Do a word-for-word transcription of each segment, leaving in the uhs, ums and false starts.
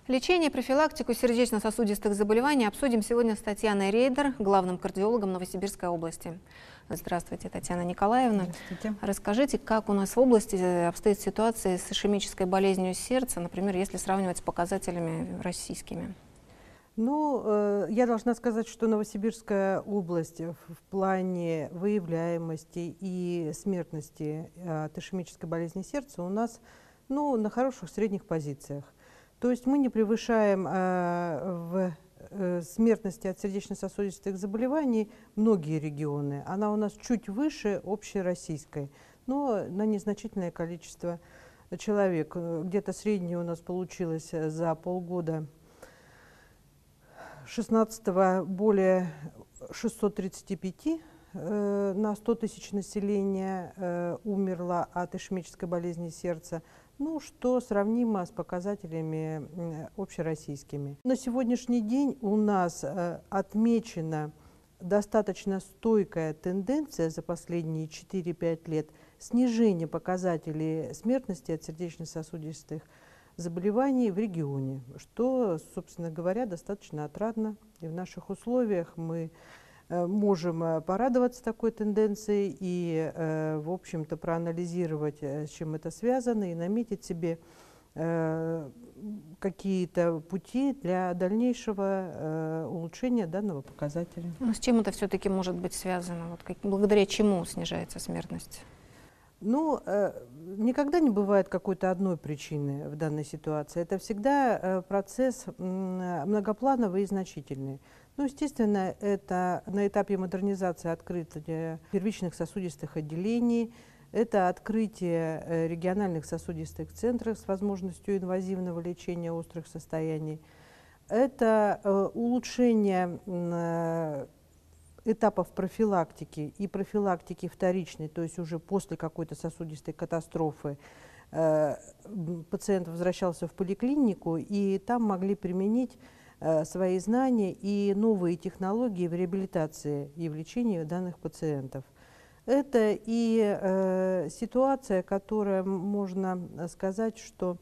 Лечение и профилактику сердечно-сосудистых заболеваний обсудим сегодня с Татьяной Рейдер, главным кардиологом Новосибирской области. Здравствуйте, Татьяна Николаевна. Здравствуйте. Расскажите, как у нас в области обстоит ситуация с ишемической болезнью сердца, например, если сравнивать с показателями российскими? Ну, э, я должна сказать, что Новосибирская область в, в плане выявляемости и смертности от ишемической болезни сердца у нас, ну, на хороших средних позициях. То есть мы не превышаем э, в э, смертности от сердечно-сосудистых заболеваний многие регионы. Она у нас чуть выше общероссийской, но на незначительное количество человек. Где-то среднее у нас получилось за полгода шестнадцатого более шестисот тридцати пяти э, на сто тысяч населения э, умерло от ишемической болезни сердца, ну, что сравнимо с показателями э, общероссийскими. На сегодняшний день у нас э, отмечена достаточно стойкая тенденция за последние четыре-пять лет снижения показателей смертности от сердечно-сосудистых заболеваний в регионе, что, собственно говоря, достаточно отрадно. И в наших условиях мы э, можем порадоваться такой тенденцией и, э, в общем-то, проанализировать, с чем это связано, и наметить себе э, какие-то пути для дальнейшего э, улучшения данного показателя. Но с чем это все-таки может быть связано? Вот как, благодаря чему снижается смертность? Ну, э, никогда не бывает какой-то одной причины в данной ситуации. Это всегда э, процесс э, многоплановый и значительный. Ну, естественно, это на этапе модернизации открытия первичных сосудистых отделений, это открытие э, региональных сосудистых центров с возможностью инвазивного лечения острых состояний, это э, улучшение э, этапов профилактики и профилактики вторичной, то есть уже после какой-то сосудистой катастрофы, э, пациент возвращался в поликлинику, и там могли применить э, свои знания и новые технологии в реабилитации и в лечении данных пациентов. Это и э, ситуация, которая, можно сказать, что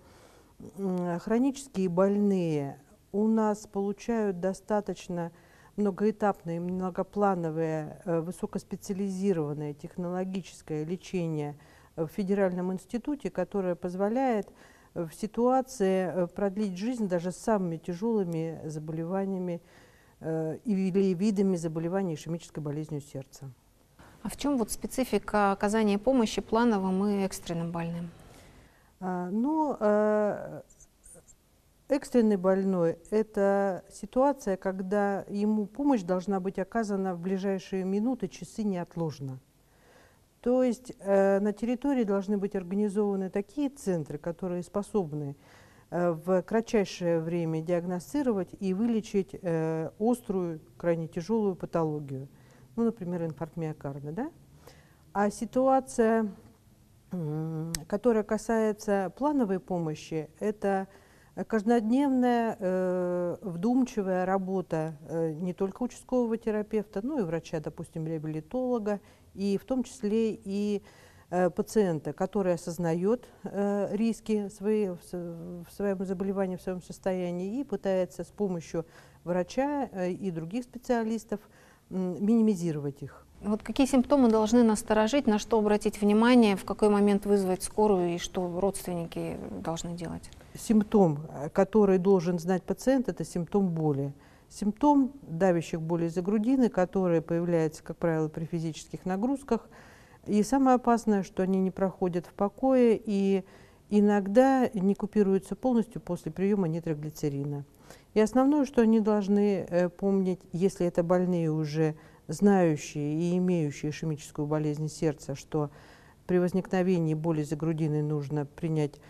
э, хронические больные у нас получают достаточно многоэтапное, многоплановое, высокоспециализированное технологическое лечение в Федеральном институте, которое позволяет в ситуации продлить жизнь даже с самыми тяжелыми заболеваниями или видами заболеваний ишемической болезнью сердца. А в чем вот специфика оказания помощи плановым и экстренным больным? А, ну, а, экстренный больной – это ситуация, когда ему помощь должна быть оказана в ближайшие минуты, часы неотложно. То есть э, на территории должны быть организованы такие центры, которые способны э, в кратчайшее время диагностировать и вылечить э, острую, крайне тяжелую патологию, ну, например, инфаркт миокарда. Да? А ситуация, э, которая касается плановой помощи, это каждодневная э, вдумчивая работа э, не только участкового терапевта, но и врача, допустим, реабилитолога, и в том числе и э, пациента, который осознает э, риски свои, в, в своем заболевании, в своем состоянии, и пытается с помощью врача э, и других специалистов э, минимизировать их. Вот какие симптомы должны насторожить, на что обратить внимание, в какой момент вызвать скорую и что родственники должны делать? Симптом, который должен знать пациент, это симптом боли. Симптом давящих болей за грудины, которые появляются, как правило, при физических нагрузках. И самое опасное, что они не проходят в покое и иногда не купируются полностью после приема нитроглицерина. И основное, что они должны помнить, если это больные уже знающие и имеющие ишемическую болезнь сердца, что при возникновении боли за грудиной нужно принять,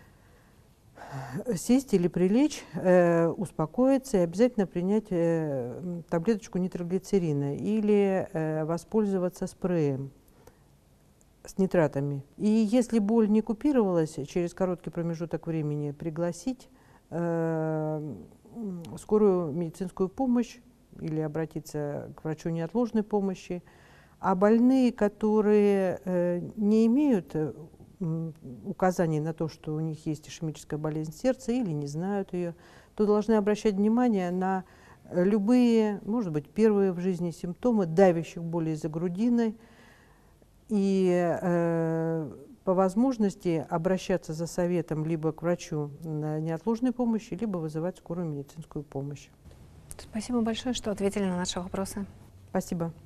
сесть или прилечь, э, успокоиться и обязательно принять э, таблеточку нитроглицерина или э, воспользоваться спреем с нитратами. И если боль не купировалась, через короткий промежуток времени пригласить э, скорую медицинскую помощь или обратиться к врачу неотложной помощи. А больные, которые э, не имеют м, указаний на то, что у них есть ишемическая болезнь сердца или не знают ее, то должны обращать внимание на любые, может быть, первые в жизни симптомы давящих болей за грудиной и э, по возможности обращаться за советом либо к врачу на неотложной помощи, либо вызывать скорую медицинскую помощь. Спасибо большое, что ответили на наши вопросы. Спасибо.